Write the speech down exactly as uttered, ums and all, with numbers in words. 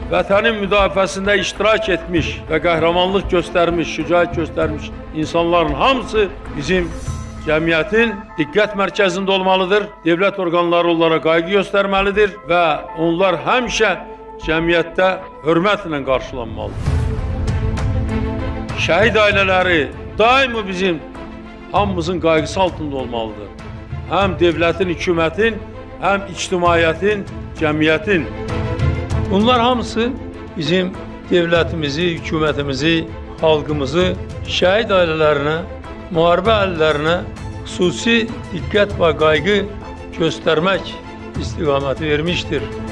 vətənin müdafiəsində iştirak etmiş və qəhrəmanlıq göstərmiş, şücaət göstərmiş insanların hamısı bizim cəmiyyətin diqqət mərkəzində olmalıdır. Dövlət orqanları onlara qayğı göstərməlidir və onlar həmişə cəmiyyətdə hörmətlə qarşılanmalıdır. Şəhid ailələri daima bizim hamımızın qayğısı altında olmalıdır. Həm dövlətin, hökumətin, həm ictimaiyyətin, cəmiyyətin. Bunlar hamısı bizim dövlətimizi, hökumətimizi, xalqımızı şəhid ailələrinə, müharibə əhlilərinə xüsusi diqqət və qayğı göstərmək istiqaməti vermişdir.